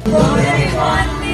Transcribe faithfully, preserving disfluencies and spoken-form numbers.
โดเรมอนนี่